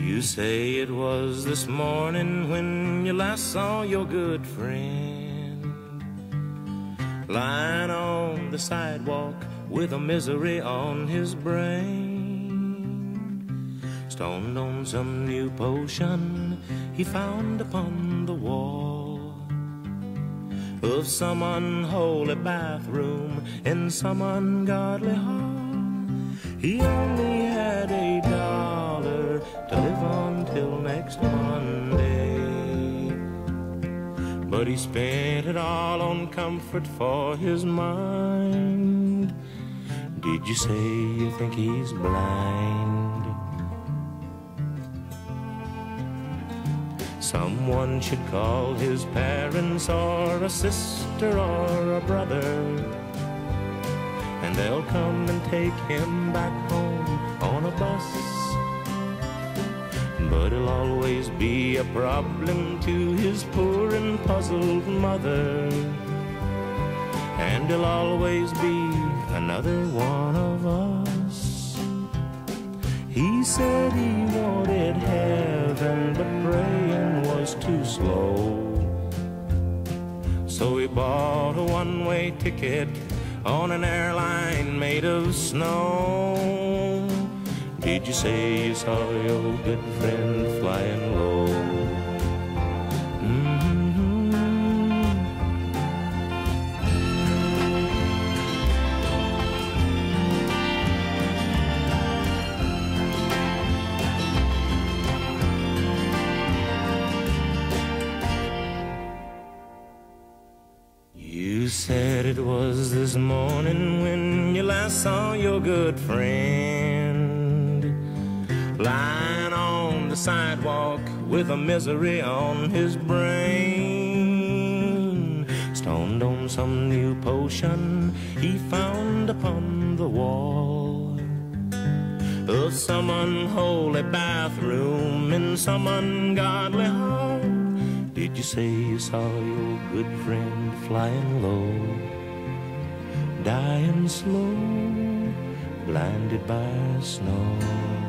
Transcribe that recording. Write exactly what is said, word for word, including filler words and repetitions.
You say it was this morning when you last saw your good friend, lying on the sidewalk with a misery on his brain, stoned on some new potion he found upon the wall of some unholy bathroom in some ungodly hall. He only had a dollar to live on till next Monday, but he spent it all on comfort for his mind. Did you say you think he's blind? Someone should call his parents or a sister or a brother, and they'll come and take him back home on a bus. But he'll always be a problem to his poor and puzzled mother, and he'll always be another one of us. He said he wanted heaven, but praying was too slow, so he bought a one-way ticket on an airline made of snow. Did you say you saw your good friend flying low? Mm-hmm. You said it was this morning when you last saw your good friend, lying on the sidewalk with a misery on his brain, stoned on some new potion he found upon the wall of some unholy bathroom in some ungodly hall. Did you say you saw your good friend flying low, dying slow, blinded by snow?